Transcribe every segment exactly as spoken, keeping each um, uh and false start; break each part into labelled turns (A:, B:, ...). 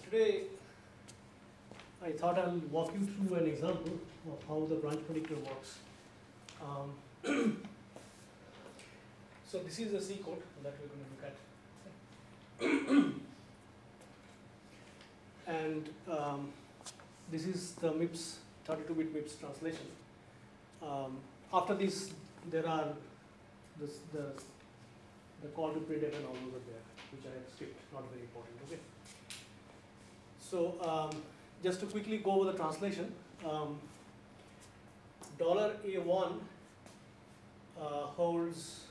A: today I thought I'll walk you through an example of how the branch predictor works. Um, so this is the C code that we're going to look at. And um, this is the MIPS, thirty-two bit MIPS translation. Um, after this, there are this, the, the call to printf and all over there, which I have skipped, not very important. Okay. So um, just to quickly go over the translation, um, dollar A one uh, holds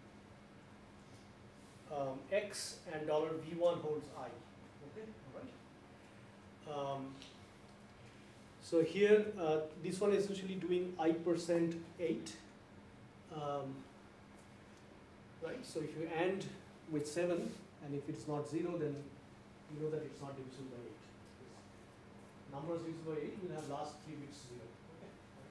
A: um, X and dollar V one holds I. Okay, all right. Um, so here, uh, this one is essentially doing I percent eight. Um, right. So if you end with seven, and if it's not zero, then you know that it's not divisible by eight. Numbers divisible by eight will have last three bits zero. Okay.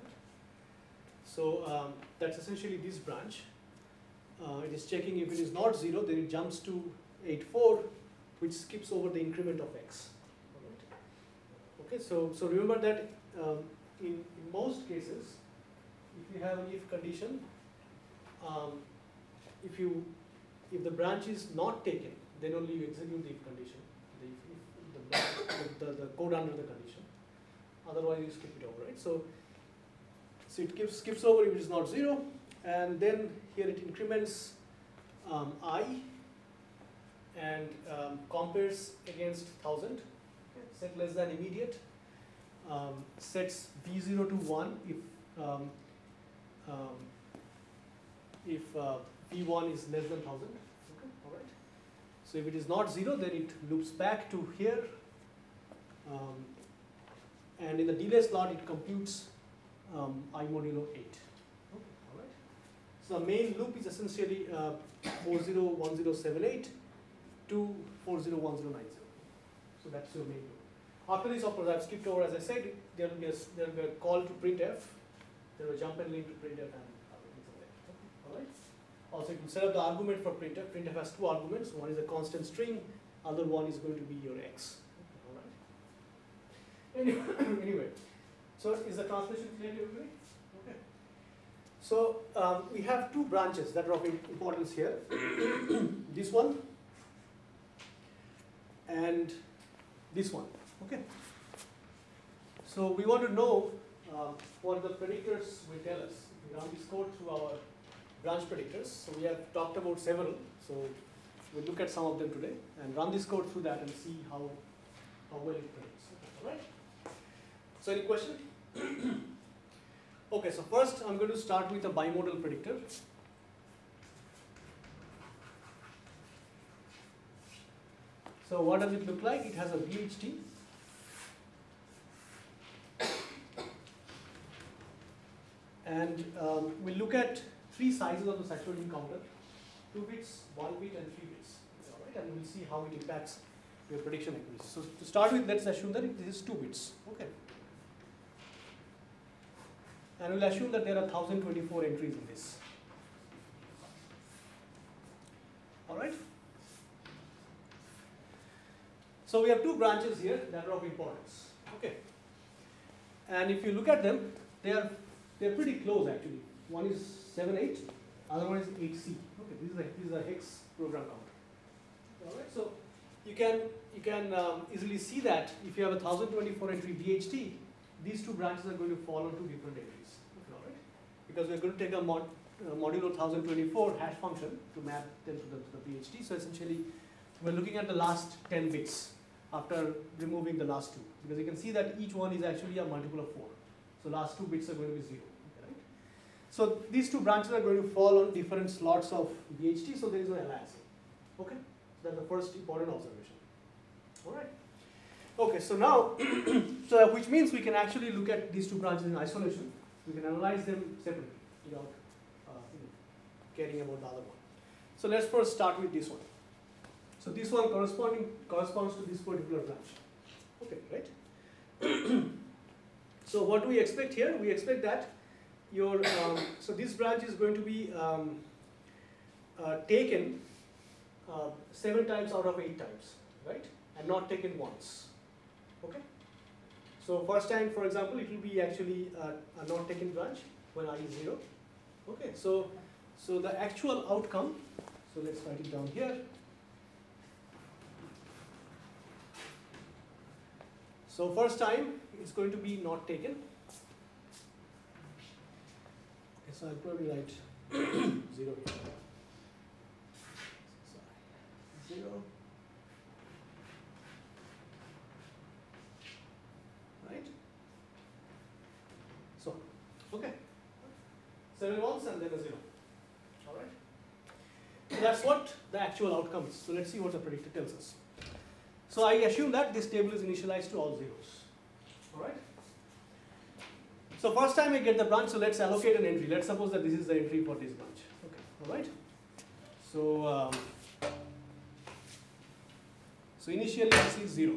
A: So um, that's essentially this branch. Uh, it is checking if it is not zero, then it jumps to eight four, which skips over the increment of x. Okay, so so remember that um, in, in most cases, if you have an if condition, um, if you if the branch is not taken, then only you execute the if condition, the, if, if the, the, the code under the condition. Otherwise, you skip it over, right? So so it skips skips over if it is not zero, and then here it increments um, I and um, compares against one thousand. Set less than immediate, um, sets V zero to one if um, um, if uh, V one is less than one thousand. Okay, all right. So if it is not zero, then it loops back to here, um, and in the delay slot it computes um, I modulo eight. Okay, all right. So the main loop is essentially uh, four zero one zero seven eight to four zero one zero nine zero. So that's your main loop. After this, of course, I've skipped over, as I said, there will be a, there will be a call to printf, there will be a jump and link to printf and other things like that. Okay. All right. Also, you can set up the argument for printf. Printf has two arguments. One is a constant string, other one is going to be your x. Okay. All right. Anyway, anyway, so is the translation clear to everybody? Okay. So um, we have two branches that are of importance here. This one and this one. Okay. So we want to know uh, what the predictors will tell us. We run this code through our branch predictors. So we have talked about several. So we'll look at some of them today and run this code through that and see how, how well it predicts. Okay. All right. So any question? Okay, so first I'm going to start with a bimodal predictor. So what does it look like? It has a V H T. And um, we'll look at three sizes of the saturation counter, two bits, one bit, and three bits. All right, and we'll see how it impacts your prediction accuracy. So to start with, let's assume that this is two bits. Okay. And we'll assume that there are one thousand twenty-four entries in this. All right. So we have two branches here that are of importance. Okay. And if you look at them, they are they are pretty close actually. One is seven eight, other one is eight C. Okay, this is a this is a hex program counter. All right. So you can you can um, easily see that if you have a one thousand twenty-four entry V H T, these two branches are going to fall on two different entries. Okay, all right. Because we're going to take a mod, uh, modulo one thousand twenty-four hash function to map them to the, to the V H T. So essentially, we're looking at the last ten bits after removing the last two, because you can see that each one is actually a multiple of four. So last two bits are going to be zero. Okay, right? So these two branches are going to fall on different slots of V H T, so there is no aliasing. Okay, so that's the first important observation. All right. Okay, so now, so which means we can actually look at these two branches in isolation. We can analyze them separately without uh, you know, caring about the other one. So let's first start with this one. So this one corresponding corresponds to this particular branch. Okay, right? So what do we expect here? We expect that your um, so this branch is going to be um, uh, taken uh, seven times out of eight times, right? And not taken once. Okay. So first time, for example, it will be actually a, a not taken branch when I is zero. Okay. So so the actual outcome. So let's write it down here. So first time it's going to be not taken. Okay, so I'll probably write zero here. Sorry. Zero. Right? So, okay. Seven ones and then a zero. Alright? So that's what the actual outcome is. So let's see what the predictor tells us. So I assume that this table is initialized to all zeros. Alright? So first time I get the branch, so let's allocate an entry. Let's suppose that this is the entry for this branch. Okay, alright? So, um, so initially this is zero.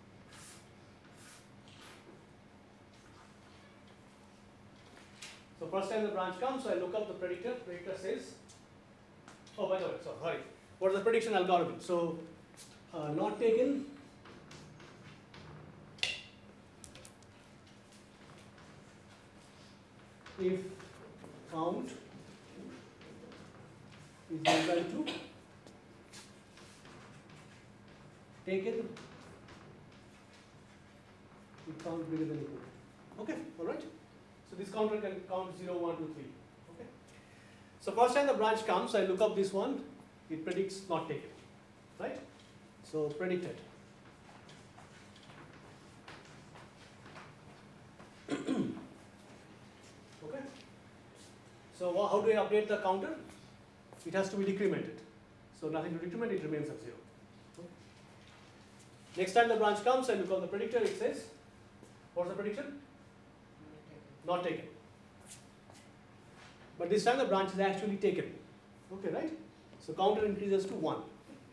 A: So first time the branch comes, so I look up the predictor. Predictor says, oh by the way, so sorry. What is the prediction algorithm? So uh, not taken. If count is equal to taken, if count bigger than equal. Okay, all right. So this counter can count zero, one, two, three. Okay. So first time the branch comes, I look up this one. It predicts not taken, right? So predicted. Okay. So how do I update the counter? It has to be decremented. So nothing to decrement, it remains at zero. Okay. Next time the branch comes, I look up the predictor. It says, what's the prediction? Not taken. But this time the branch is actually taken. Okay, right? So counter increases to one.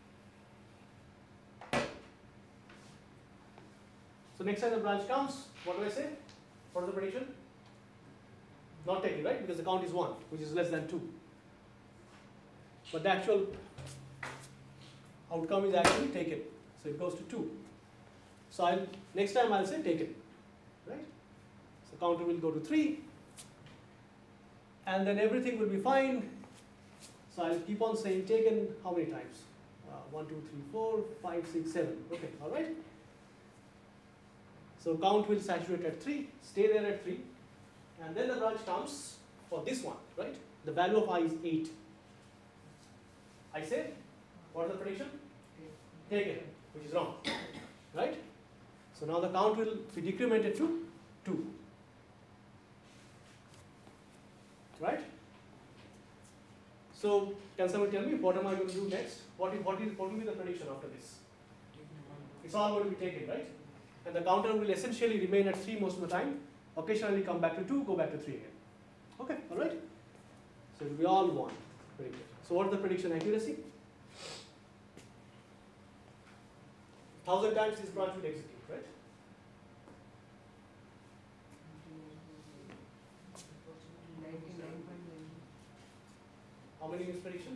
A: So next time the branch comes, what do I say? What is the prediction? Not taken, right? Because the count is one, which is less than two. But the actual outcome is actually taken. So it goes to two. So I'll, next time I'll say taken, right? So counter will go to three. And then everything will be fine. So I'll keep on saying taken how many times? Uh, one, two, three, four, five, six, seven. Okay, all right? So count will saturate at three, stay there at three. And then the branch comes for this one, right? The value of I is eight. I say, what is the prediction? Taken, which is wrong, right? So now the count will be decremented to two, right? So can someone tell me what am I going to do next? What is, what is, what will be the prediction after this? It's all going to be taken, right? And the counter will essentially remain at three most of the time. Occasionally come back to two, go back to three again. Okay, all right? So it will be all one predicted. So what is the prediction accuracy? Thousand times this branch will execute, right? How many mispredictions?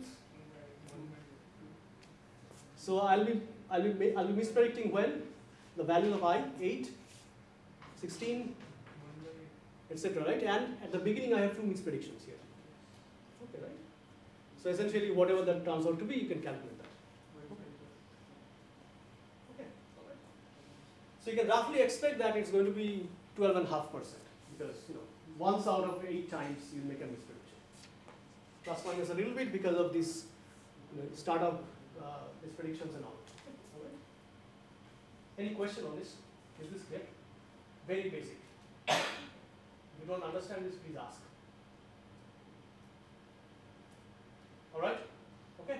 A: So I'll be I'll be I'll be mispredicting when the value of I eight, sixteen, et cetera. Right? And at the beginning I have two mispredictions here. Okay, right? So essentially whatever that turns out to be, you can calculate that. Okay. Okay. All right. So you can roughly expect that it's going to be twelve and a half percent because you know once out of eight times you make a misprediction. Plus minus a little bit because of this you know, startup uh, mispredictions and all. All right. Any question on this? Is this clear? Very basic. If you don't understand this, please ask. All right? Okay.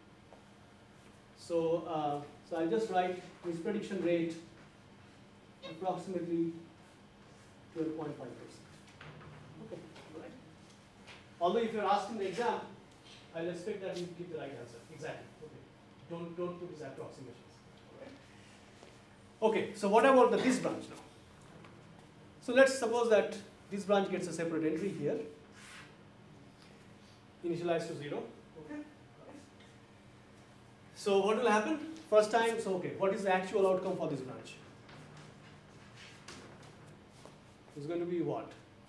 A: So, uh, so I'll just write misprediction rate approximately twelve point five percent. Okay. All right. Although if you're asked in the exam, I'll expect that you give the right answer. Exactly. Okay. Don't don't put these approximations. All right. Okay. So what about the this branch now? So let's suppose that this branch gets a separate entry here, initialized to zero. Okay. So what will happen? First time. So okay. What is the actual outcome for this branch? is going to be what?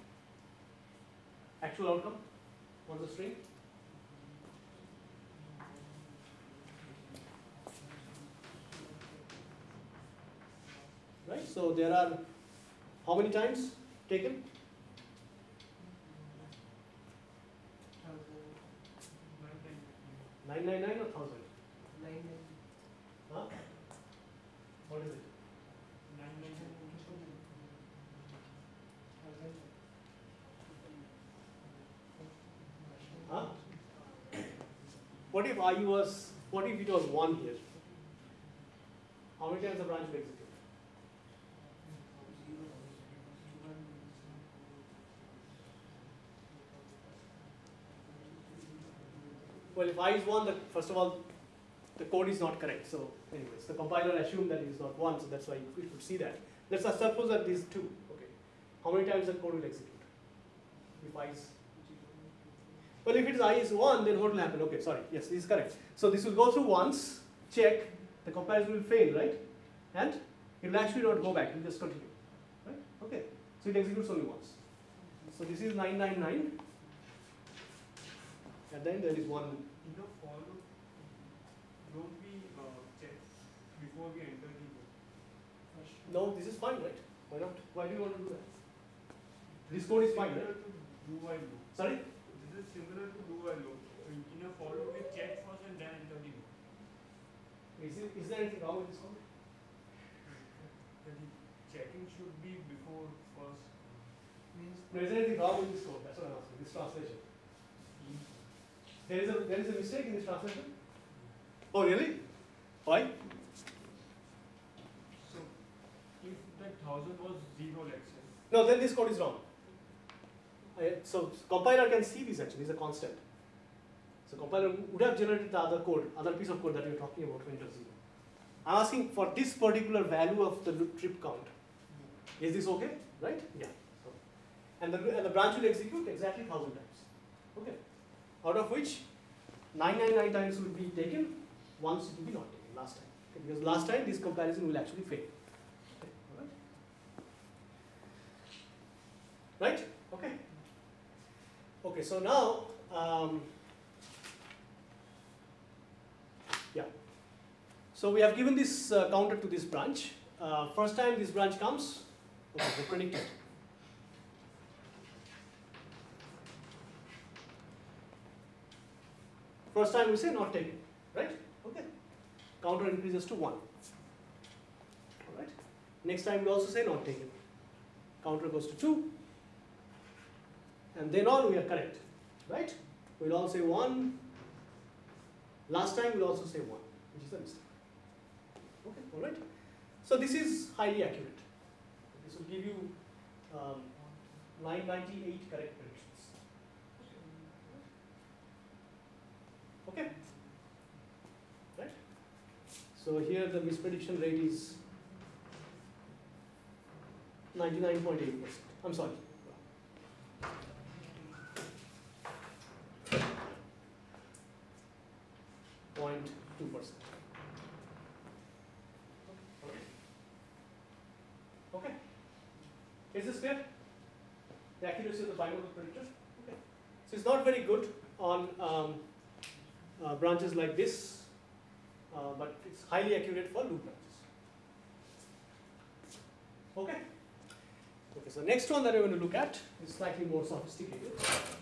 A: Actual outcome on the string? Right, so there are how many times taken? nine nine nine or one thousand?
B: nine nine.
A: Huh? What is it?
B: nine nine nine.
A: Huh? What if I was, what if it was one here? How many times the branch will execute? Well, if I is one, the, first of all, the code is not correct. So, anyways, the compiler assumed that it is not one, so that's why we could see that. Let's suppose that these two. Okay, how many times the code will execute? If I is, well, if it is I is one, then what will happen? Okay, sorry, yes, this is correct. So this will go through once, check, the comparison will fail, right? And it will actually not go back, it will just continue, right? Okay, so it executes only once. So this is nine nine nine, and then there is one.
B: In the for loop, don't we uh, check before we enter the loop?
A: No, this is fine, right? Why not? Why do you want to do that? This code is fine,
B: Similar
A: right?
B: to do while loop.
A: Sorry?
B: This is similar to do while loop. In in a for loop, we check first and then enter the loop.
A: Is, it, is there anything wrong with this code?
B: The checking should be before first. Means
A: No, is there anything wrong with this code? That's what I'm asking. This translation. There is a there is a mistake in this translation. Oh, really? Why?
B: so if that thousand was zero, let's say.
A: No, then this code is wrong. I, so compiler can see this actually. It's a constant. So compiler would have generated the other code, other piece of code that you're talking about when it was zero. I'm asking for this particular value of the loop trip count. Is this okay? Right? Yeah. So, and the and the branch will execute exactly thousand times. Okay. Out of which nine nine nine times will be taken, once it will be not taken last time. Okay, because last time this comparison will actually fail. Okay. All right? Right? Okay. Okay, so now um, yeah. So we have given this uh, counter to this branch. Uh, first time this branch comes, okay, we predict it. First time we say not taken, right? Okay. Counter increases to one. Alright. Next time we also say not taken. Counter goes to two. And then on we are correct. Right? We'll all say one. Last time we'll also say one, which is a mistake. Okay, alright. So this is highly accurate. This will give you um, nine ninety-eight correct predictions. Okay? Right? So here the misprediction rate is ninety-nine point eight percent. I'm sorry. zero point two percent. Okay? Is this clear? The accuracy of the bimodal predictor? Okay. So it's not very good on um, Uh, branches like this, uh, but it's highly accurate for loop branches. Okay? Okay, so next one that we're going to look at is slightly more sophisticated.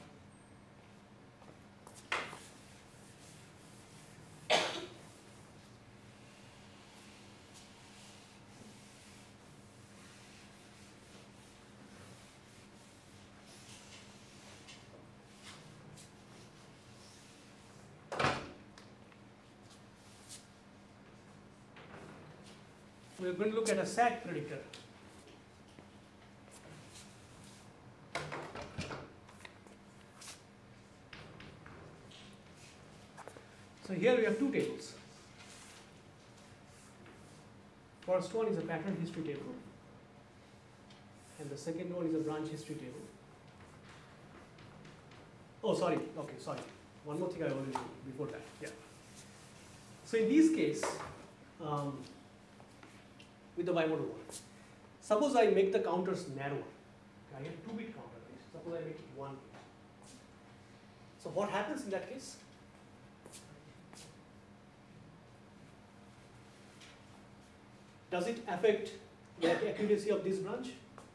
A: We're going to look at a S A G predictor. So here we have two tables. First one is a pattern history table, and the second one is a branch history table. Oh, sorry. Okay, sorry. One more thing I wanted to do before that. Yeah. So in this case, um, with the bimodal one, suppose I make the counters narrower. I have two bit counter, right? Suppose I make it one bit. So what happens in that case? Does it affect the accuracy of this branch?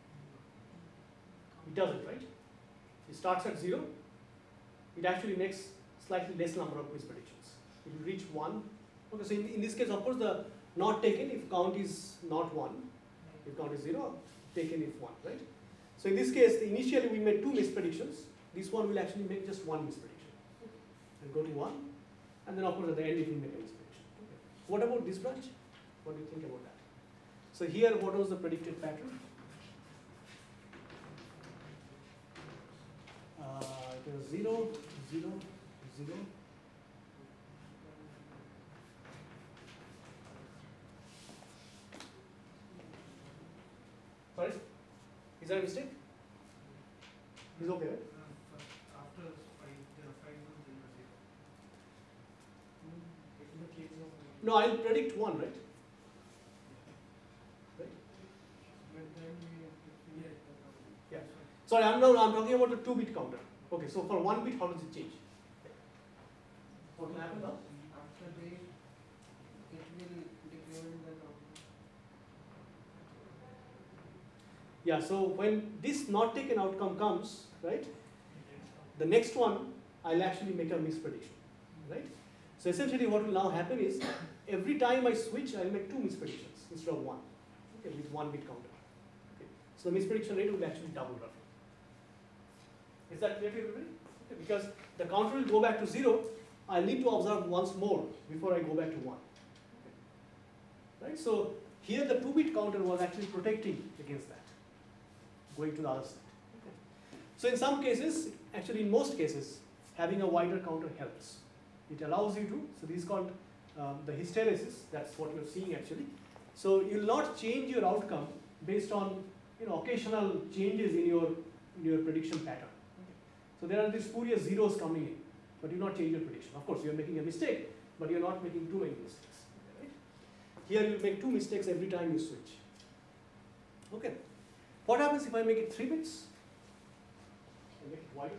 A: It doesn't, right? It starts at zero. It actually makes slightly less number of mispredictions. It will reach one. Okay, so in, in this case, of course, the not taken if count is not one. If count is zero, taken if one, right? So in this case, initially we made two mispredictions. This one will actually make just one misprediction. And go to one. And then of course at the end it will make a misprediction. Okay. What about this branch? What do you think about that? So here, what was the predicted pattern? Uh, it was zero, zero, zero. Sorry? Is that a mistake? Is okay, right?
B: After five, uh, five months, then zero. In the case of
A: No, I'll predict one, right? Right?
B: but then we yeah.
A: Yeah. Sorry, I'm now I'm talking about the two-bit counter. Okay, so for one bit, how does it change? What will happen now?
B: After they, it will decrement the number.
A: Yeah, so when this not taken outcome comes, right, the next one, I'll actually make a misprediction, right? So essentially what will now happen is, every time I switch, I'll make two mispredictions instead of one, okay, with one bit counter. Okay. So the misprediction rate will actually double roughly. Is that clear to everybody? Okay, because the counter will go back to zero, I need to observe once more before I go back to one. Okay. Right? So here the two-bit counter was actually protecting against that, going to the other side. Okay. So in some cases, actually in most cases, having a wider counter helps. It allows you to, so this is called um, the hysteresis, that's what you're seeing actually. So you'll not change your outcome based on, you know, occasional changes in your, in your prediction pattern. Okay. So there are these spurious zeros coming in, but you not change your prediction. Of course, you're making a mistake, but you're not making too many mistakes. Okay, right? Here you make two mistakes every time you switch. Okay. What happens if I make it three bits? I make it wider.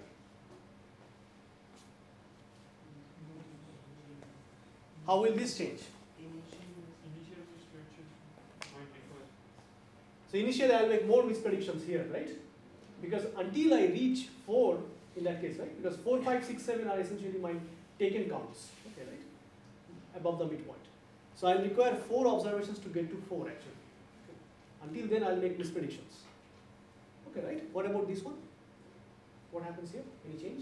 A: How will this change?
B: Initial misprediction might differ.
A: So initially I'll make more mispredictions here, right? Because until I reach four, in that case, right? Because four, five, six, seven are essentially my taken counts, okay, right? Above the midpoint. So I'll require four observations to get to four actually. Okay. Until then I'll make mispredictions. Okay, right? What about this one? What happens here? Any change?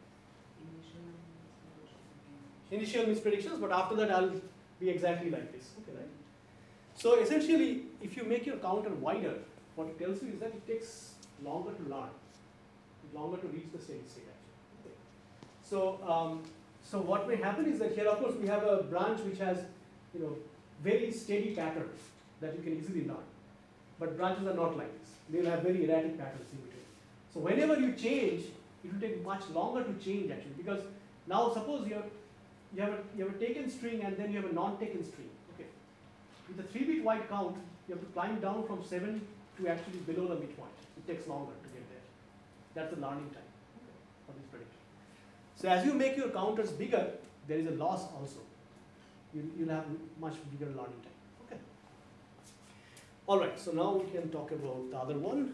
A: Initial mispredictions, but after that I'll be exactly like this. Okay, right? So essentially, if you make your counter wider, what it tells you is that it takes longer to learn, longer to reach the steady state actually. Okay. So, um, so what may happen is that here, of course, we have a branch which has, you know, very steady patterns that you can easily learn. But branches are not like this. They will have very erratic patterns in between. So whenever you change, it will take much longer to change actually, because now suppose you have you have a, you have a taken string and then you have a non-taken string. Okay. With a three-bit wide count, you have to climb down from seven to actually below the midpoint. It takes longer to get there. That's the learning time, okay, for this prediction. So as you make your counters bigger, there is a loss also. You, you'll have much bigger learning time. Okay. All right, so now we can talk about the other one.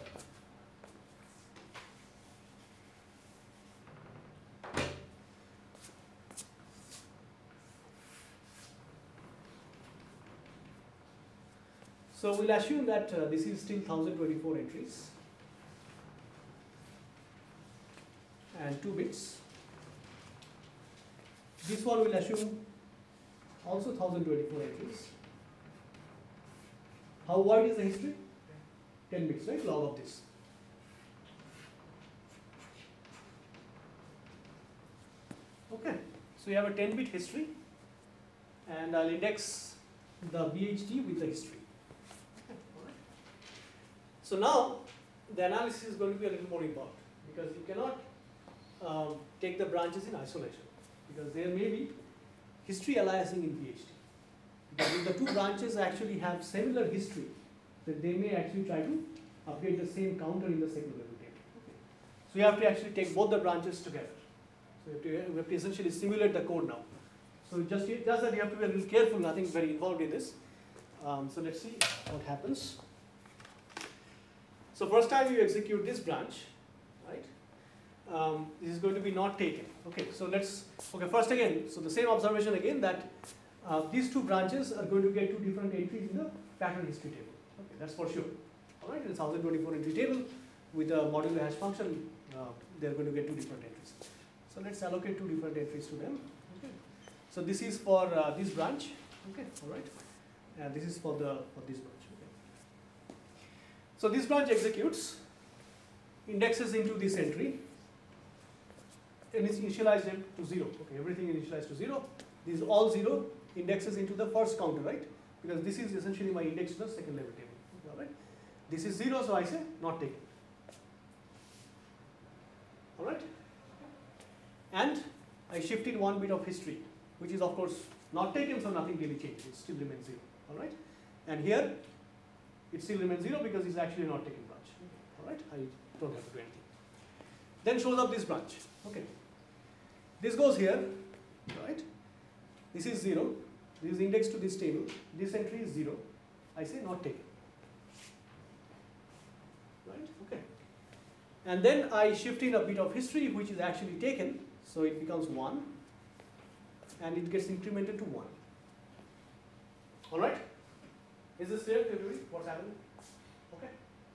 A: So we'll assume that uh, this is still one thousand twenty-four entries and two bits. This one will assume also one thousand twenty-four entries. How wide is the history? ten bits, right? Log of this. Okay, so you have a ten bit history, and I'll index the B H D with the history. So now the analysis is going to be a little more involved, because you cannot um, take the branches in isolation, because there may be history aliasing in P H D. Because if the two branches actually have similar history, then they may actually try to update the same counter in the second level table. Okay. So you have to actually take both the branches together. So you have to, you have to essentially simulate the code now. So just, just that you have to be a little careful, nothing very involved in this. Um, so let's see what happens. So first time you execute this branch, right? Um, this is going to be not taken. Okay, so let's, okay, first again, so the same observation again that uh, these two branches are going to get two different entries in the pattern history table. Okay, that's for sure. All right, it's one thousand twenty-four entry table with a modular hash function, uh, they're going to get two different entries. So let's allocate two different entries to them. Okay. So this is for uh, this branch. Okay, all right, and this is for the for this branch. Okay. So this branch executes, indexes into this entry, and it's initialized it to zero. Okay, everything is initialized to zero. This is all zero, indexes into the first counter, right? Because this is essentially my index to the second level table. Okay, all right. This is zero, so I say not taken. All right. And I shift in one bit of history, which is of course not taken, so nothing really changes. It still remains zero. All right. And here it still remains zero because it's actually not taken branch. All right. I don't have to do anything. Then shows up this branch. Okay. This goes here, right? This is zero. This is indexed to this table. This entry is zero. I say not taken. Right? Okay. And then I shift in a bit of history which is actually taken. So it becomes one. And it gets incremented to one. Alright? Is this clear to everybody? What's happening? Okay.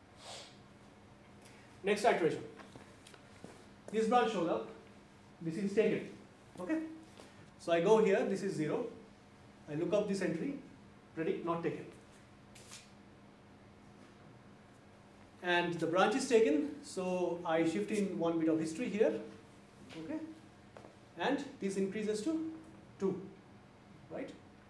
A: Next iteration. This branch shows up. This is taken. Okay? So I go here, this is zero. I look up this entry, predict not taken. And the branch is taken, so I shift in one bit of history here. Okay? And this increases to two. Right?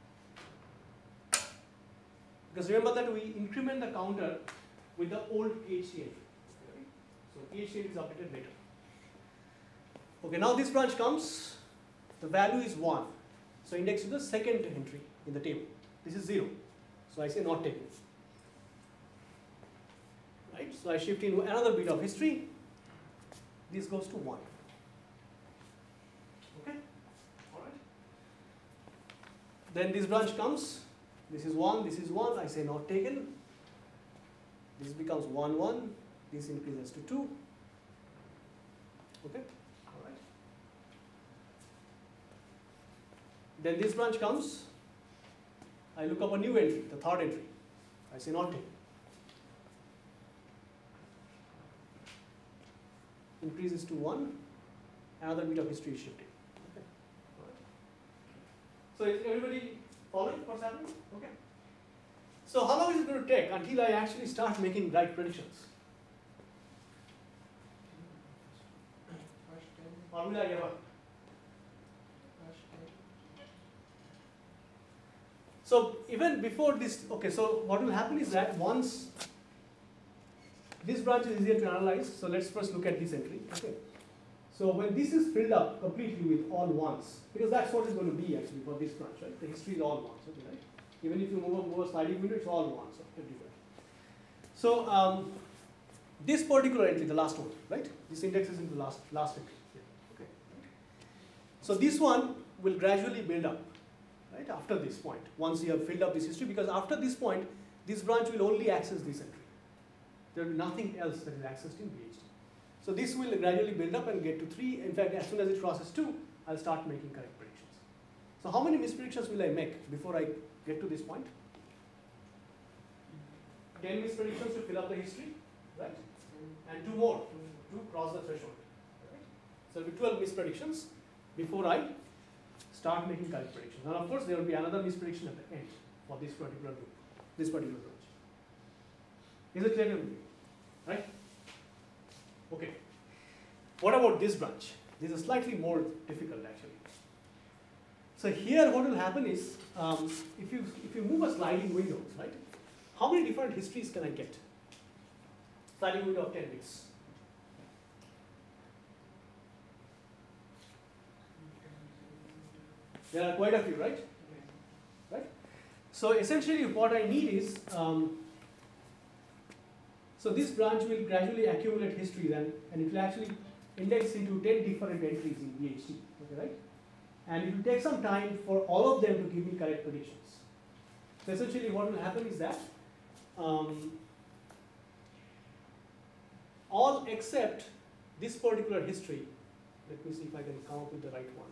A: Because remember that we increment the counter with the old P H D entry. Okay? So P H D entry is updated later. Okay, now this branch comes, the value is one. So index to the second entry in the table. This is zero. So I say not taken. Right? So I shift in another bit of history. This goes to one. Okay? Alright. Then this branch comes. This is one, this is one. I say not taken. This becomes one, one. This increases to two. Okay? Then this branch comes, I look up a new entry, the third entry. I say not taken. Increases to one, another bit of history is shifted. Okay. All right. So is everybody following what's happening? Okay. So how long is it going to take until I actually start making right predictions? Or will I ever? So even before this, okay, so what will happen is that once this branch is easier to analyze, so let's first look at this entry. Okay. So when this is filled up completely with all ones, because that's what it's going to be actually for this branch, right? The history is all ones, okay, right? Even if you move a, move a sliding window, it's all ones everywhere. So um, this particular entry, the last one, right? This index is in the last last entry. Yeah. Okay. So this one will gradually build up. Right, after this point, once you have filled up this history, because after this point, this branch will only access this entry. There will be nothing else that is accessed in P H D. So this will gradually build up and get to three. In fact, as soon as it crosses two, I'll start making correct predictions. So how many mispredictions will I make before I get to this point? ten mispredictions to fill up the history, right? And two more to cross the threshold. Right? So there will be twelve mispredictions before I start making correct predictions. And of course, there will be another misprediction at the end for this particular group, this particular branch. Is it clear to you? Right? Okay. What about this branch? This is slightly more difficult actually. So here what will happen is, um, if you if you move a sliding window, right? How many different histories can I get? Sliding window of ten bits. There are quite a few, right? Right? So essentially what I need is, um, So this branch will gradually accumulate histories, and, and it will actually index into ten different entries in B H T, okay, right? And it will take some time for all of them to give me correct predictions. So essentially what will happen is that um, all except this particular history, let me see if I can come up with the right one.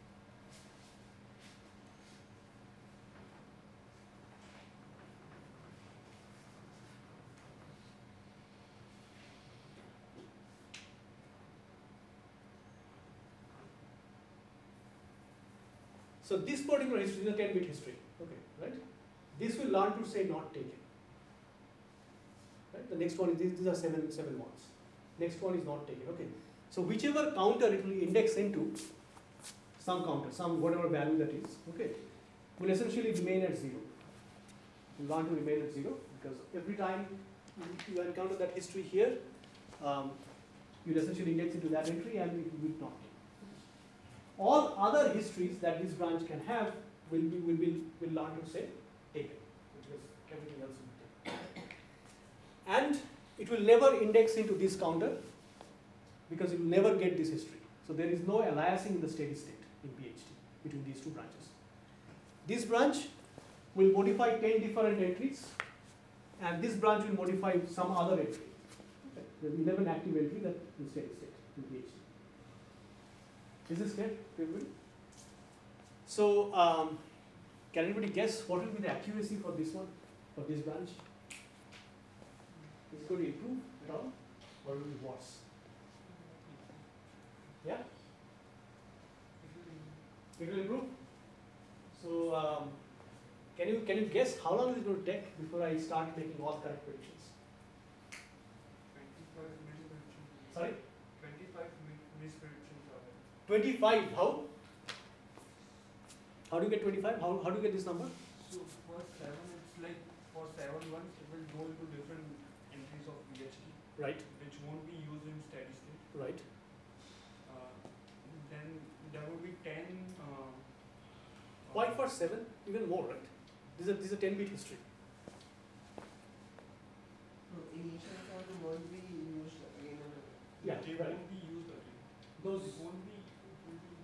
A: So this particular history is a ten bit history, okay, right? This will learn to say not taken. Right? The next one is, these, these are seven, seven ones. Next one is not taken, okay. So whichever counter it will index into, some counter, some whatever value that is, okay, will essentially remain at zero. Will learn to remain at zero because every time you encounter that history here, um, you'll essentially index into that entry and it will not take. All other histories that this branch can have will be will be will learn to say taken, because everything else will be taken. And it will never index into this counter because it will never get this history. So there is no aliasing in the steady state in P H T between these two branches. This branch will modify ten different entries, and this branch will modify some other entry. Okay. There is eleven active entries that in steady state in P H T. Is this clear to everybody? So, um, can anybody guess what will be the accuracy for this one, for this branch? Is it going to improve at all, or will it be worse? Yeah? It will improve? So, um, can you can you guess how long is it going to take before I start making all correct predictions?
B: twenty-five misprediction.
A: Sorry?
B: twenty-five mispredictions are there.
A: twenty-five, how? How do you get twenty-five? How, how do you get this number?
B: So for seven, it's like for seven ones, it will go into different entries of P H T,
A: Right,
B: which won't be used in steady state.
A: right.
B: Uh, then there will be ten. Uh,
A: Why
B: uh,
A: for seven? Even more, right? This is a, this is a ten bit history.
C: No, initial count won't be used again and again.
A: Yeah,
B: They
A: right.
B: won't be used again.
A: Those
B: It won't be. It will be.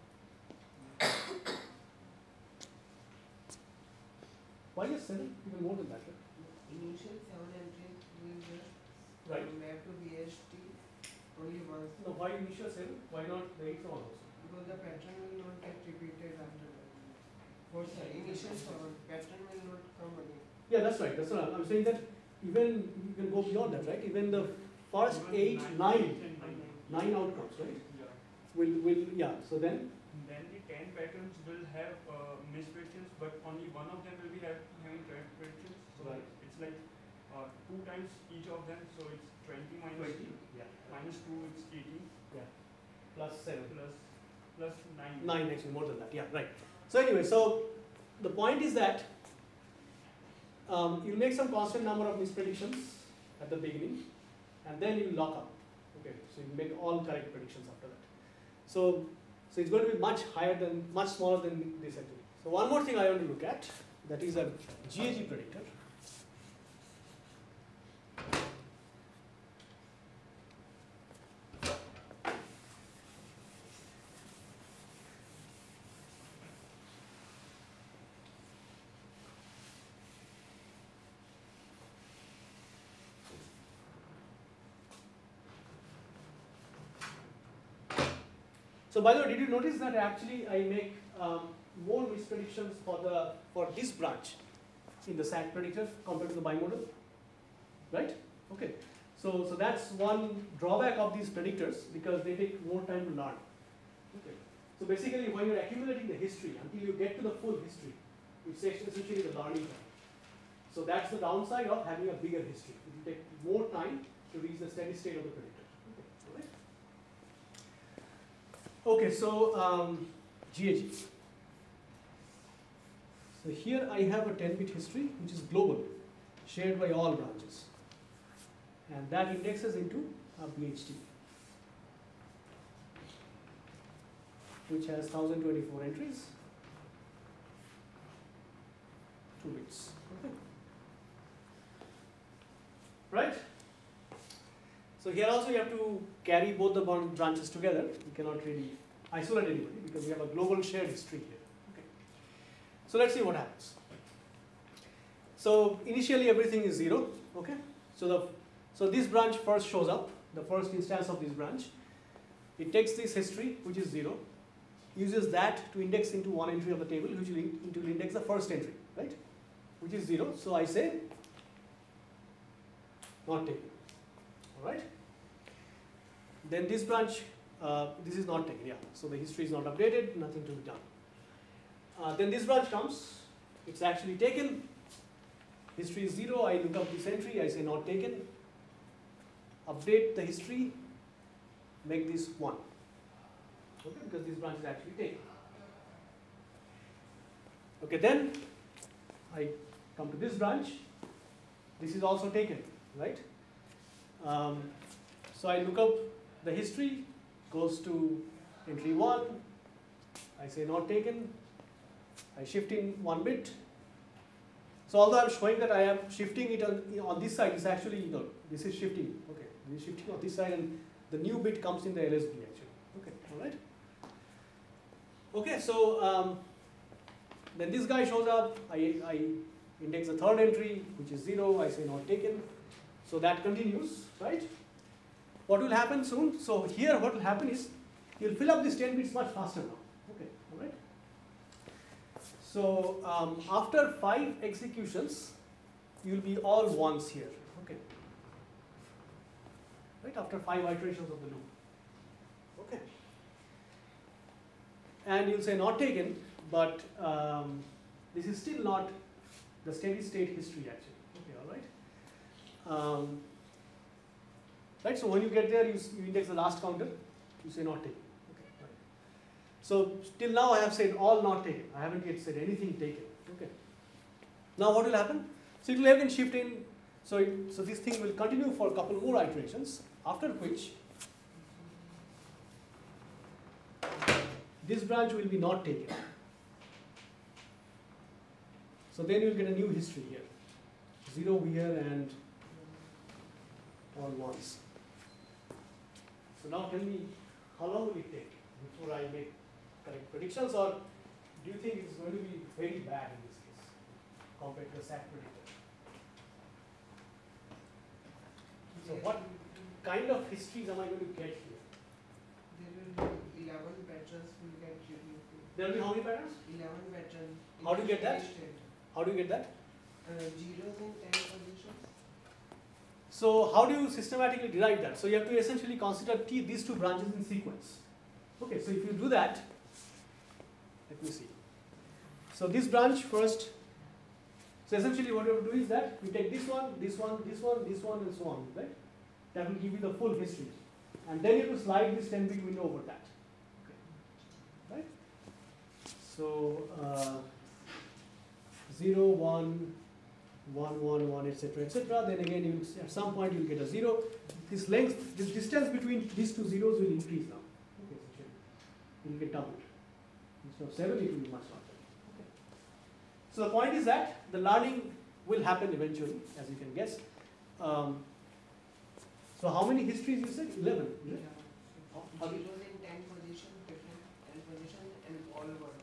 A: why is seven? Even more than that, right?
C: Initial seven entries will just
A: Right.
C: map to B H T only once
A: No, why initial seven? Why not the eighth one also?
C: because the pattern will not get repeated after that.
A: For
C: The initial seven pattern will not come again.
A: Yeah, that's right. That's what I'm, I'm saying, that even you can go beyond that, right? Even the first
B: Even
A: eight,
B: nine,
A: nine,
B: eight and nine.
A: nine outcomes, right?
B: Yeah.
A: Will will yeah. So then
B: Then the ten patterns will have uh, mispredictions, but only one of them will be have, having correct predictions. So
A: Right.
B: it's like uh, two times each of them. So it's twenty minus
A: twenty.
B: two.
A: Yeah.
B: Minus two, it's eighteen.
A: Plus seven.
B: Plus plus nine.
A: Nine actually, more than that. Yeah, right. So anyway, so the point is that um, you make some constant number of mispredictions at the beginning, and then you lock up. Okay, so you make all correct predictions after that. So, so it's going to be much higher than, much smaller than this actually. So one more thing I want to look at, that is a G A G predictor. So by the way, did you notice that actually I make um, more mispredictions for the for this branch in the S A T predictor compared to the bimodal, right? Okay. So so that's one drawback of these predictors, because they take more time to learn. Okay. So basically, when you're accumulating the history until you get to the full history, it's essentially the learning time. So that's the downside of having a bigger history. It will take more time to reach the steady state of the predictor. Okay. All right. Okay, so um, G A G. So here I have a ten bit history which is global, shared by all branches, and that indexes into a B H T, which has one thousand twenty-four entries, two bits. Okay. Right? So here also you have to carry both the bran- branches together. You cannot really isolate anybody because we have a global shared history here. Okay. So let's see what happens. So initially everything is zero. Okay. So the so this branch first shows up, the first instance of this branch. It takes this history, which is zero, uses that to index into one entry of the table, which will, in, it will index the first entry, right? Which is zero. So I say not taken. All right. Then this branch, uh, this is not taken. Yeah. So the history is not updated. Nothing to be done. Uh, then this branch comes. It's actually taken. History is zero. I look up this entry. I say not taken. Update the history. Make this one. Okay, because this branch is actually taken. Okay, then I come to this branch. This is also taken, right? Um, so I look up the history, goes to entry one. I say not taken. I shift in one bit. So although I'm showing that I am shifting it on, you know, on this side, it's actually, you know, this is shifting. Okay, this is shifting on this side, and the new bit comes in the L S B actually. Okay, all right. Okay, so um, then this guy shows up. I, I index the third entry, which is zero. I say not taken. So that continues, right? What will happen soon? So here, what will happen is you'll fill up these ten bits much faster now. Okay, all right. So um, after five executions, you'll be all ones here. Okay. Right after five iterations of the loop. Okay. And you'll say not taken, but um, this is still not the steady state history actually. Okay, all right. Um, right. So when you get there, you, you index the last counter. You say not taken. Okay. Right. So till now I have said all not taken. I haven't yet said anything taken. Okay. Now what will happen? So it will again shift in. So it, so this thing will continue for a couple more iterations. After which this branch will be not taken. So then you'll get a new history here. Zero here and all ones. So now tell me, how long will it take before I make correct predictions, or do you think it's going to be very bad in this case compared to a S A T predictor? So what kind of histories am I going to get here?
C: There will be eleven patterns will get removed.
A: There will be how many patterns?
C: eleven patterns.
A: How do you get that? How do you get that?
C: Uh, zeros in ten positions.
A: So how do you systematically derive that? So you have to essentially consider t these two branches in sequence. Okay, so if you do that, let me see. So this branch first, so essentially what you have to do is that you take this one, this one, this one, this one, and so on, right? That will give you the full history. And then you have to slide this ten bit window over that. Okay. Right? So uh, zero, one, one, one, one, et cetera, et cetera. Then again, you at some point you'll get a zero. This length, this distance between these two zeros will increase now. Okay, so it will get doubled. Instead of seven, it will be much larger. Okay. So the point is that the learning will happen eventually, as you can guess. Um, so how many histories you said? Eleven. Is it?
C: Yeah.
A: How do you-
C: Zeros in ten positions, different ten positions, and all one.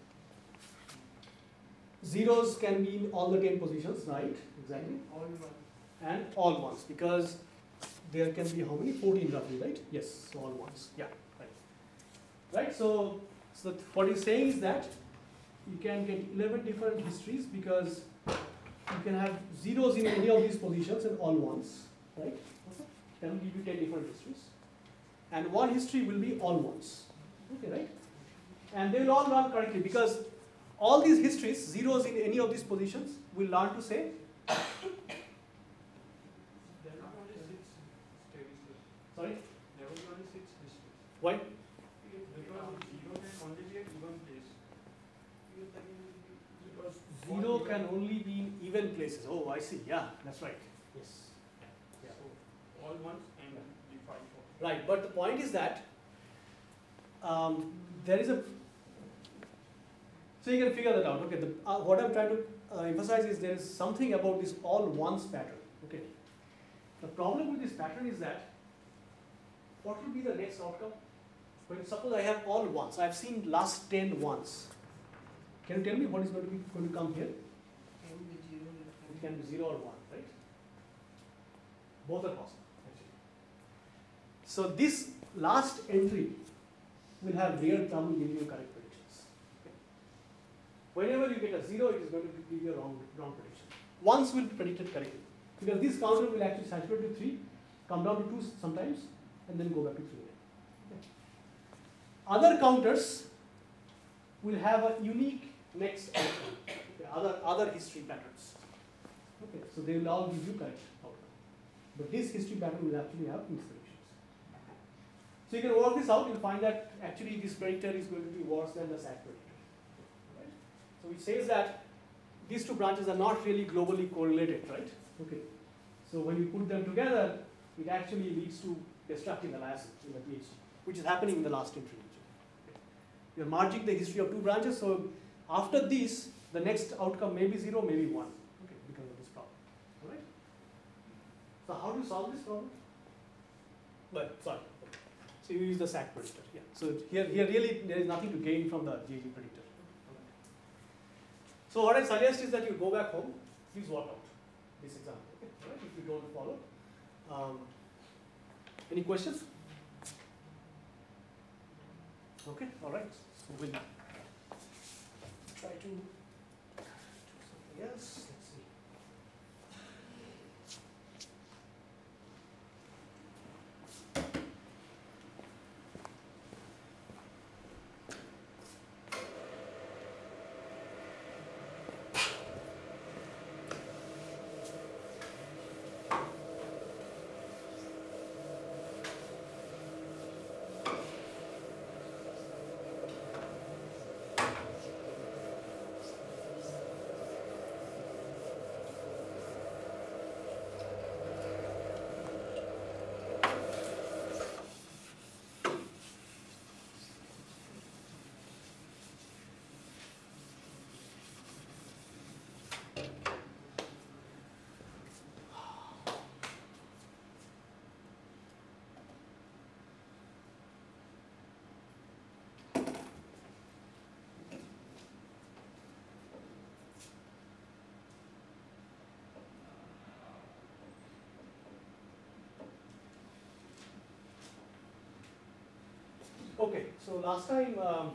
A: Zeros can be in all the ten positions, right? Exactly.
C: And all one.
A: And all ones, because there can be how many? fourteen roughly, right? Yes, so all ones. Yeah, right. Right, so, so what he's saying is that you can get eleven different histories because you can have zeros in any of these positions and all ones, right? Okay. That will give you ten different histories. And one history will be all ones. Okay, right? And they will all run correctly because all these histories, zeros in any of these positions, will learn to say,
B: There are only six steady states.
A: sorry,
B: There will be only six histories.
A: why?
B: Because zero can only be at even place. Because
A: Zero
B: one
A: can
B: even-
A: only be in even places. Oh, I see. Yeah, that's right. Yes. Yeah.
B: So all ones and the five four.
A: Right, but the point is that um, there is a. So you can figure that out. Okay, the, uh, what I'm trying to uh, emphasize is there is something about this all ones pattern. Okay. The problem with this pattern is that what will be the next outcome? When suppose I have all ones, I have seen last ten ones. Can you tell me what is going to be going to come here?
C: Can be zero.
A: It can be zero or one, right? Both are possible, actually. So this last entry will have real trouble giving you correct predictions. Okay. Whenever you get a zero, it is going to give you a wrong, wrong prediction. Ones will be predicted correctly. Because this counter will actually saturate to three, come down to two sometimes, and then go back to three again. Okay. Other counters will have a unique next outcome. Okay. Other, other history patterns. Okay, so they will all give you correct outcome. But this history pattern will actually have mispredictions. So you can work this out, you'll find that actually this predictor is going to be worse than the S A T predictor. Right? So it says that these two branches are not really globally correlated, right? Okay. So when you put them together, it actually leads to destructive aliasing in the PhD, which is happening in the last entry. Okay. You're merging the history of two branches, so after this, the next outcome may be zero, maybe one. Okay, because of this problem. Alright? So how do you solve this problem? But sorry. So you use the S A C predictor. Yeah. So here, here really there is nothing to gain from the G A G predictor. So what I suggest is that you go back home, please work out this example. Okay. Right? If you don't follow. Um, any questions? Okay. All right. So we'll try to do something else. Let's see. Okay, so last time um,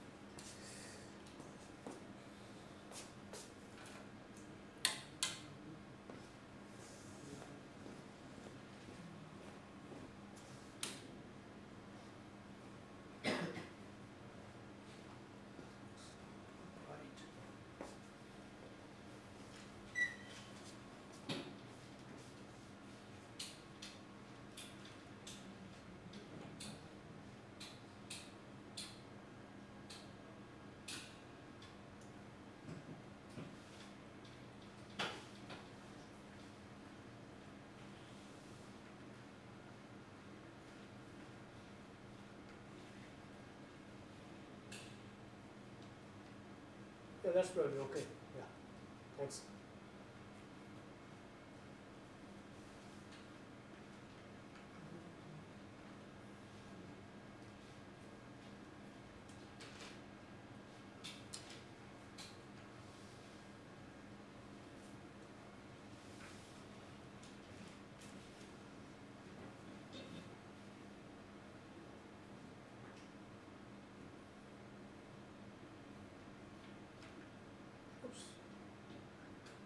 A: yeah, that's probably okay. Yeah, thanks. Oops.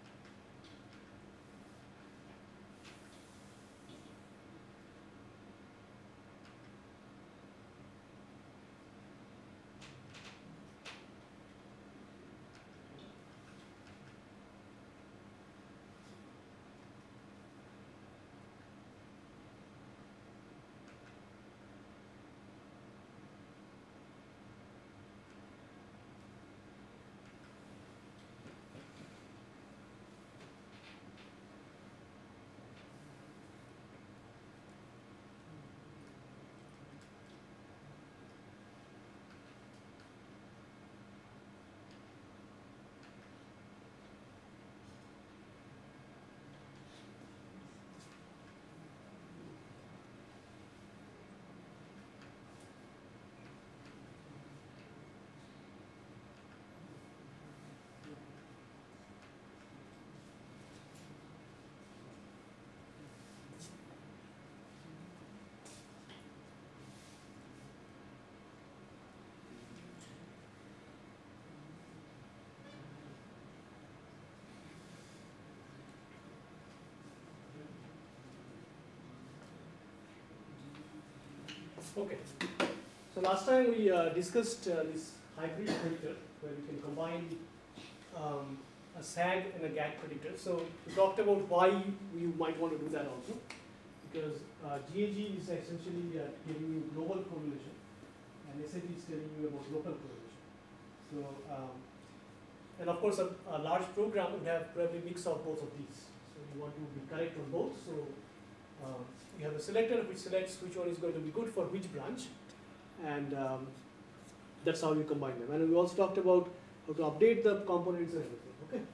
A: Okay. So last time we uh, discussed uh, this hybrid predictor where we can combine um, a S A G and a G A G predictor. So we talked about why you might want to do that also, because uh, G A G is essentially uh, giving you global correlation, and S A G is telling you about local correlation. So um, and of course a, a large program would have probably mix of both of these. So you want to be correct on both. So um, you have a selector which selects which one is going to be good for which branch, and um, that's how you combine them. And we also talked about how to update the components and everything. Okay.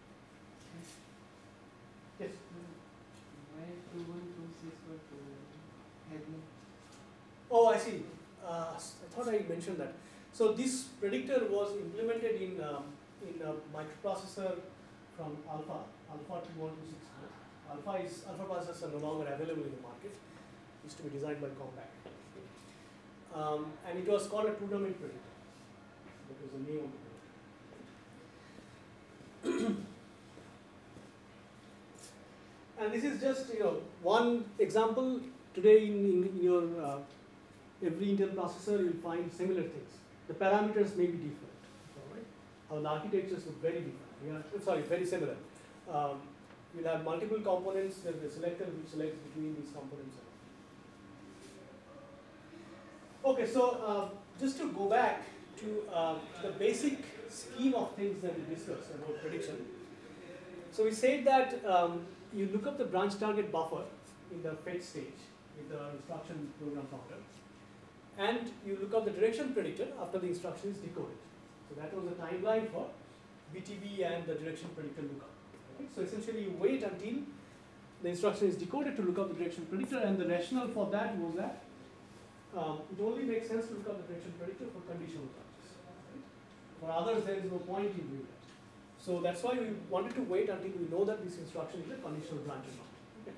A: Yes.
C: Why two one two six for two heading?
A: Oh, I see. Uh, I thought I mentioned that. So this predictor was implemented in um, in a microprocessor from Alpha, Alpha two one two six four. Alpha is Alpha processors are no longer available in the market. It used to be designed by Compaq. Um, and it was called a two-domain predictor. That was the name of the predictor. And this is just you know one example. Today in, in, in your uh, every Intel processor you'll find similar things. The parameters may be different. All right? How the architectures look very different. We are, sorry, very similar. Um, you'll have multiple components. There's a selector which selects between these components. Okay, so uh, just to go back to uh, the basic scheme of things that we discussed about prediction. So we said that um, you look up the branch target buffer in the fetch stage with the instruction program counter, and you look up the direction predictor after the instruction is decoded. So that was the timeline for B T B and the direction predictor lookup. Okay? So essentially you wait until the instruction is decoded to look up the direction predictor, and the rationale for that was that Um, it only makes sense to look up the direction predictor for conditional branches. Right? For others, there is no point in doing that. So that's why we wanted to wait until we know that this instruction is a conditional branch or not. Okay.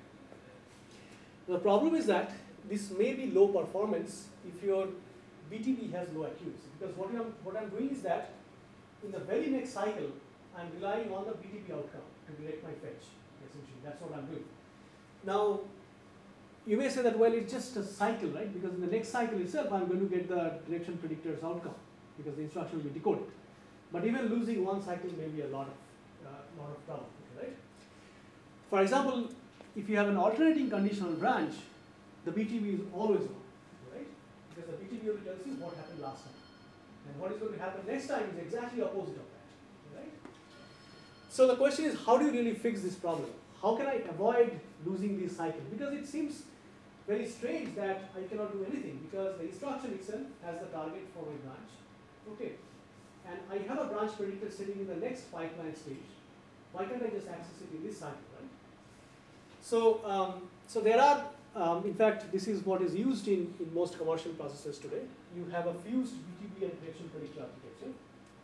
A: The problem is that this may be low performance if your B T B has low accuracy. Because what I'm, what I'm doing is that in the very next cycle, I'm relying on the B T B outcome to direct my fetch. Essentially, that's what I'm doing. Now, you may say that, well, it's just a cycle, right? Because in the next cycle itself, I'm going to get the direction predictor's outcome because the instruction will be decoded. But even losing one cycle may be a lot of, uh, lot of trouble, right? For example, if you have an alternating conditional branch, the B T B is always on, right? Because the B T B only tells you what happened last time. And what is going to happen next time is exactly opposite of that, right? So the question is, how do you really fix this problem? How can I avoid losing this cycle? Because it seems very strange that I cannot do anything because the instruction itself has the target for my branch. Okay. And I have a branch predictor sitting in the next pipeline stage. Why can't I just access it in this cycle, right? So, um, so there are, um, in fact, this is what is used in, in most commercial processors today. You have a fused B T B and direction predictor architecture.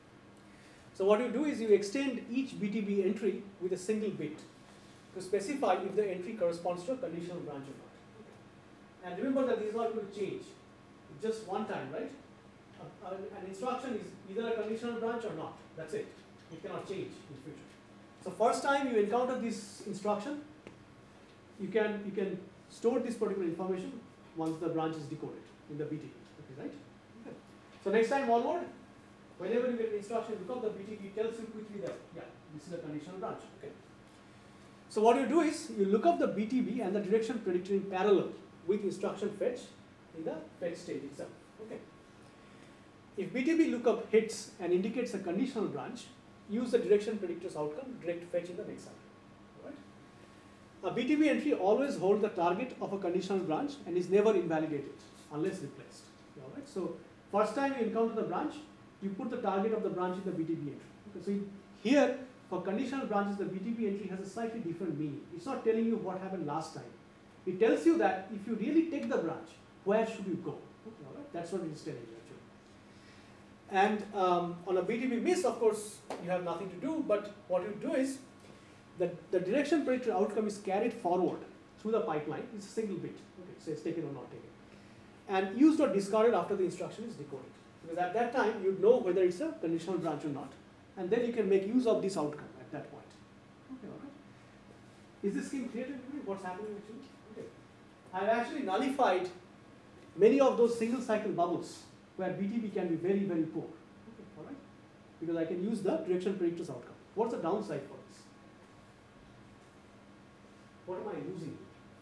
A: So what you do is you extend each B T B entry with a single bit to specify if the entry corresponds to a conditional branch or not. And remember that this is not going to change just one time, right? Uh, an instruction is either a conditional branch or not. That's it. It cannot change in the future. So first time you encounter this instruction, you can you can store this particular information once the branch is decoded in the B T B. Okay, right? Okay. So next time onward, whenever you get an instruction, look up the B T B, tells you quickly that yeah, this is a conditional branch. Okay. So what you do is you look up the B T B and the direction predictor in parallel with instruction fetch in the fetch stage itself. Okay. If B T B lookup hits and indicates a conditional branch, use the direction predictor's outcome to direct fetch in the next cycle. All right. A B T B entry always holds the target of a conditional branch and is never invalidated unless replaced. All right. So first time you encounter the branch, you put the target of the branch in the B T B entry. Okay. So here for conditional branches, the B T B entry has a slightly different meaning. It's not telling you what happened last time. It tells you that if you really take the branch, where should you go? Okay, all right? That's what it is telling you actually. And um, on a B T B miss, of course, you have nothing to do, but what you do is that the direction predictor outcome is carried forward through the pipeline. It's a single bit. Okay, so it's taken or not taken. And used or discarded after the instruction is decoded. Because at that time, you know whether it's a conditional branch or not. And then you can make use of this outcome at that point. Okay, all right. Is this scheme clear to you? What's happening actually? Okay. I've actually nullified many of those single cycle bubbles where B T B can be very, very poor. Okay, all right? Because I can use the direction predictors outcome. What's the downside for this? What am I losing?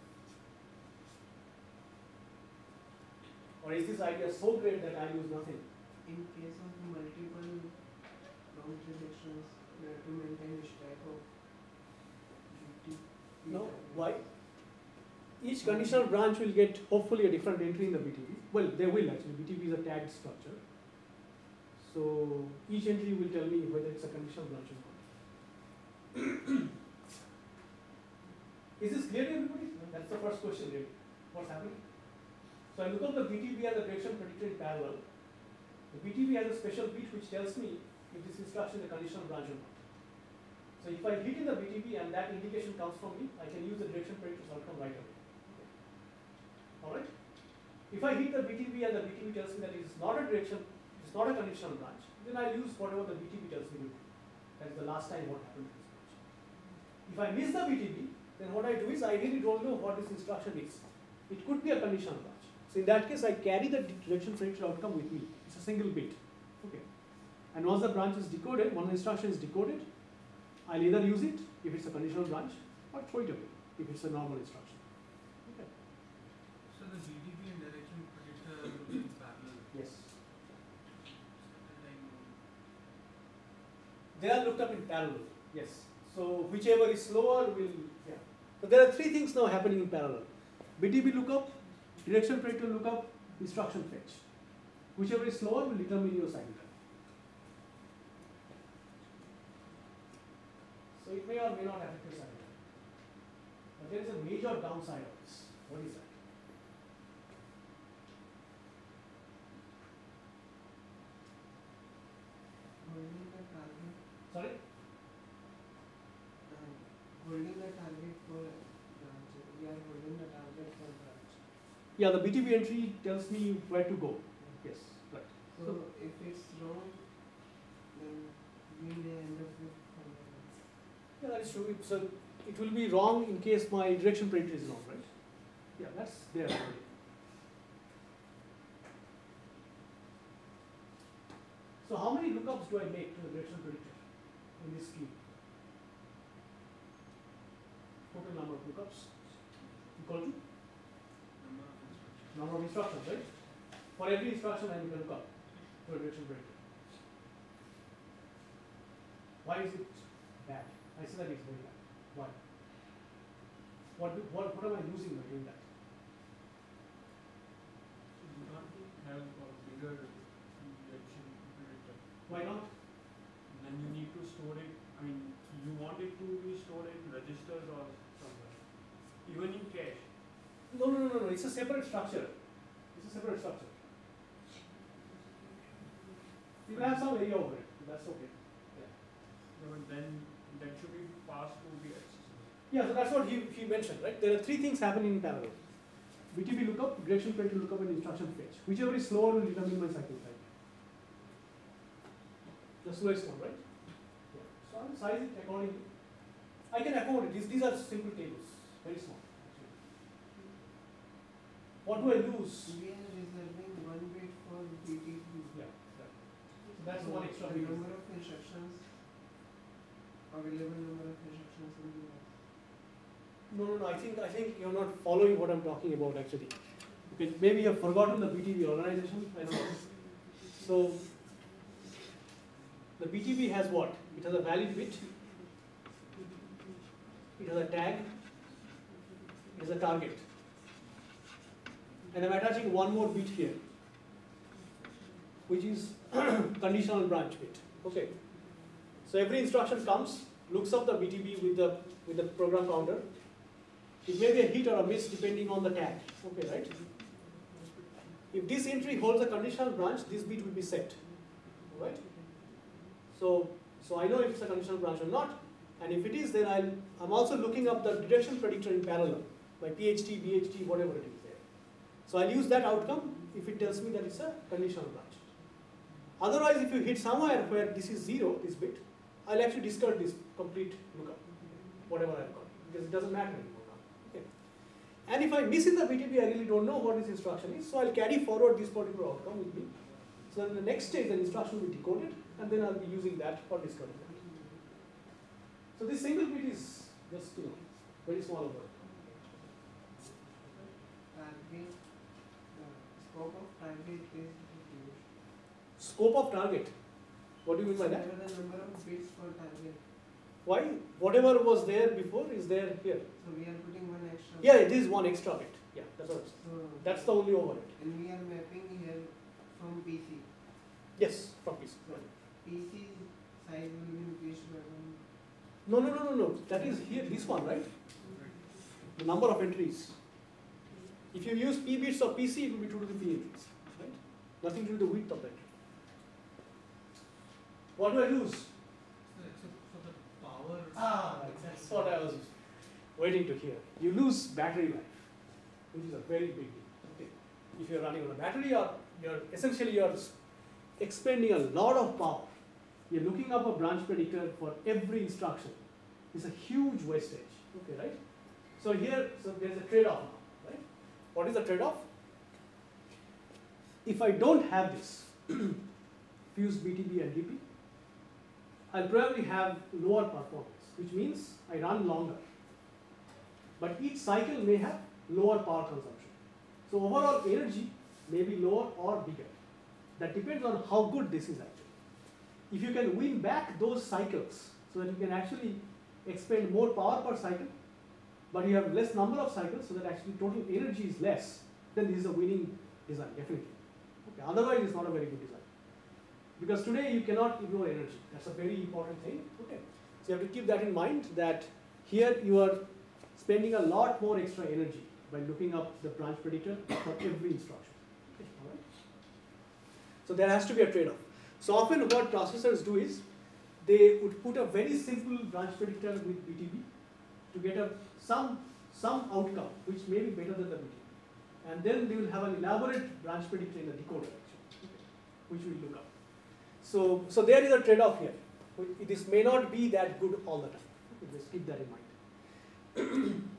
A: Or is this idea so great that I lose nothing?
C: In case of multiple long predictions, you have to maintain which type of B T B.
A: No, why? Each conditional branch will get hopefully a different entry in the B T B. Well, they will actually. B T B is a tagged structure. So each entry will tell me whether it's a conditional branch or not. Is this clear to everybody? That's the first question really. What's happening? So I look up the B T B and the direction predictor in parallel. The B T B has a special bit which tells me if this instruction is a conditional branch or not. So if I hit in the B T B and that indication comes from me, I can use the direction predictor's outcome right away. Alright? If I hit the B T B and the B T B tells me that it is not a direction, it is not a conditional branch, then I use whatever the B T B tells me to do. That is the last time what happened to this branch. If I miss the B T B, then what I do is I really don't know what this instruction is. It could be a conditional branch. So in that case, I carry the direction predictor outcome with me. It's a single bit. Okay. And once the branch is decoded, once the instruction is decoded, I'll either use it if it's a conditional branch or throw it away if it's a normal instruction. Okay.
D: So the B T B and direction predictor will be in parallel.
A: Yes.
D: Like,
A: They are looked up in parallel. Yes. So whichever is slower will, yeah. So there are three things now happening in parallel. B T B lookup, direction predictor lookup, instruction fetch. Whichever is slower will determine your cycle time. So it may or may not affect your cycle time. But there is a major downside of this. What is that?
C: Holding the target,
A: Sorry?
C: uh, holding the target for branch. We are holding the target for branch.
A: Yeah, the B T B entry tells me where to go. Yes, right.
C: So if it's wrong, then we may end up with something else.
A: Yeah, that is true. It- So it will be wrong in case my direction predictor is wrong, right? Yeah, that's there already. So how many lookups do I make to the direction predictor in this scheme? Total number of lookups equal to
D: number of instructions.
A: number of instructions, right? For every instruction I make a lookup to a direction predictor. Why is it bad? I say that it's very bad. Why? What, do, what, what am I losing by doing that?
B: So you can't have a bigger direction predictor.
A: Why not?
B: Then you need to store it. I mean, you want it to be stored in registers or somewhere, even in cache.
A: No, no, no, no, no. It's a separate structure. It's a separate structure. You can have some area over it. That's okay.
B: Yeah, but then that should be passed to be accessible.
A: Yeah, so that's what he, he mentioned, right? There are three things happening in parallel. B T B lookup, direction predictor lookup, and instruction fetch. Whichever is slower will determine my cycle time. The slowest one, right? Yeah. So I'll size it accordingly. I can accommodate these. These are simple tables, very small. Actually. What do I lose?
C: We are reserving one bit for B T B.
A: Yeah. yeah. So that's
C: So
A: one extra
C: the
A: bit.
C: number of instructions, available number of instructions will be less.
A: No, no, no. I think I think you're not following what I'm talking about actually. Okay, maybe you've forgotten the B T B organization. I don't know. So the B T B has what? It has a valid bit. It has a tag. It has a target. And I'm attaching one more bit here, which is conditional branch bit. Okay. So every instruction comes, looks up the B T B with the with the program counter. It may be a hit or a miss depending on the tag. Okay, right? If this entry holds a conditional branch, this bit will be set. Right? So, so I know if it's a conditional branch or not, and if it is, then I'll, I'm also looking up the direction predictor in parallel, by P H T, B H T, whatever it is there. So I'll use that outcome if it tells me that it's a conditional branch. Otherwise, if you hit somewhere where this is zero, this bit, I'll actually discard this complete lookup, whatever I've got, because it doesn't matter anymore now. Okay. And if I miss in the B T B, I really don't know what this instruction is, so I'll carry forward this particular outcome with me. So in the next stage, the instruction will be decoded, and then I'll be using that for discarding that. So this single bit is just, you know, very small amount.
C: Target, uh, scope of target is reduced.
A: Scope of target. What do you mean by that?
C: Whatever the number of bits per target.
A: Why? Whatever was there before is there here.
C: So we are putting one extra.
A: Yeah, it is one extra bit. Yeah, that's what.
C: So
A: That's the only overhead.
C: and we are mapping here from P C.
A: Yes, from P C.
C: P C size will be increased by one.
A: No, no, no, no, no. That is here. This one, right? The number of entries. If you use P bits of P C, it will be two to the P entries, right? Nothing to do with the width of the entry. What do I lose?
D: So except for the power.
A: Ah, that's what I was waiting to hear. You lose battery life, which is a very big deal. Okay. If you're running on a battery, or you're essentially you're expending a lot of power. You're looking up a branch predictor for every instruction. It's a huge wastage. Okay, right? So here, so there's a trade-off now, right? What is the trade-off? If I don't have this fused B T B and D P, I'll probably have lower performance, which means I run longer. But each cycle may have lower power consumption. So overall energy may be lower or bigger. That depends on how good this is actually. If you can win back those cycles so that you can actually expend more power per cycle, but you have less number of cycles so that actually total energy is less, then this is a winning design, definitely. Okay. Otherwise, it's not a very good design. Because today you cannot ignore energy. That's a very important thing. Okay. So you have to keep that in mind, that here you are spending a lot more extra energy by looking up the branch predictor for every instruction. Okay. All right. So there has to be a trade-off. So often what processors do is they would put a very simple branch predictor with B T B to get a some some outcome which may be better than the B T B, and then they will have an elaborate branch predictor in the decoder actually, okay, which we will look up. So so there is a trade-off here. This may not be that good all the time. Okay, just keep that in mind.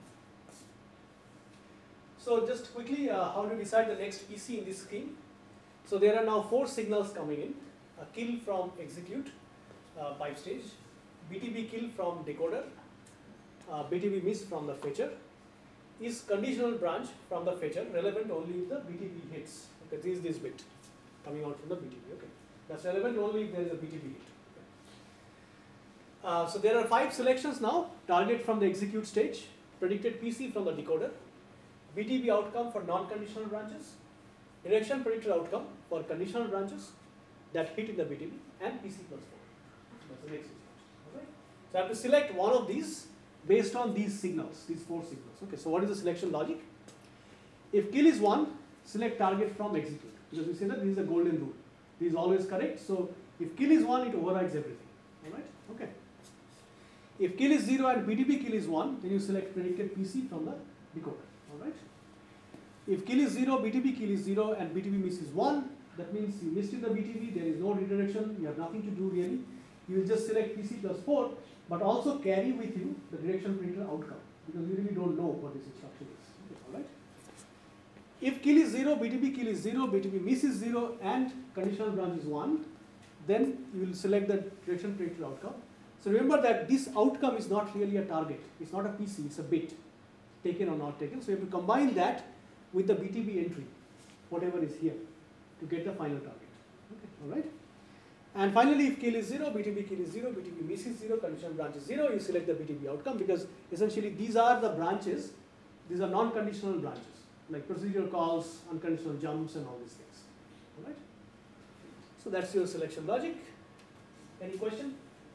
A: So just quickly, uh, how to decide the next P C in this scheme? So there are now four signals coming in. A kill from execute, uh, pipe stage, B T B kill from decoder, uh, B T B miss from the fetcher, is conditional branch from the fetcher relevant only if the B T B hits. Okay, this is this bit coming out from the B T B. Okay, that's relevant only if there is a B T B hit. Okay. Uh, so there are five selections now: target from the execute stage, predicted P C from the decoder, B T B outcome for non-conditional branches, direction predicted outcome for conditional branches that hit in the B T B, and P C plus four. That's the next instruction. Okay. So I have to select one of these based on these signals, these four signals. Okay. So what is the selection logic? If kill is one, select target from execute, because we say that this is a golden rule. This is always correct. So if kill is one, it overrides everything. All right. Okay. If kill is zero and B T B kill is one, then you select predicted P C from the decoder. All right. If kill is zero, B T B kill is zero, and B T B miss is one, that means you missed in the B T B, there is no redirection, you have nothing to do really. You will just select P C plus four, but also carry with you the direction predictor outcome, because you really don't know what this instruction is. Okay, all right. If kill is zero, B T B kill is zero, B T B miss is zero, and conditional branch is one, then you will select the direction predictor outcome. So remember that this outcome is not really a target. It's not a P C, it's a bit, taken or not taken. So you have to combine that with the B T B entry, whatever is here, to get the final target. Okay, all right. And finally, if kill is zero, B T B kill is zero, B T B miss is zero, conditional branch is zero, you select the B T B outcome, because essentially these are the branches, these are non-conditional branches, like procedural calls, unconditional jumps, and all these things. All right. So that's your selection logic. Any question?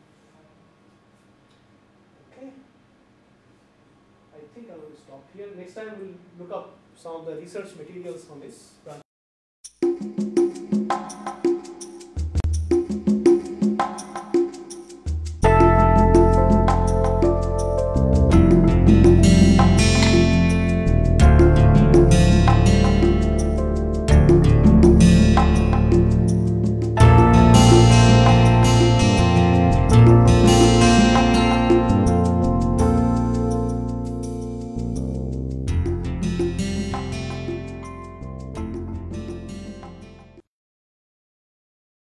A: Okay. I think I will stop here. Next time we'll look up some of the research materials on this branch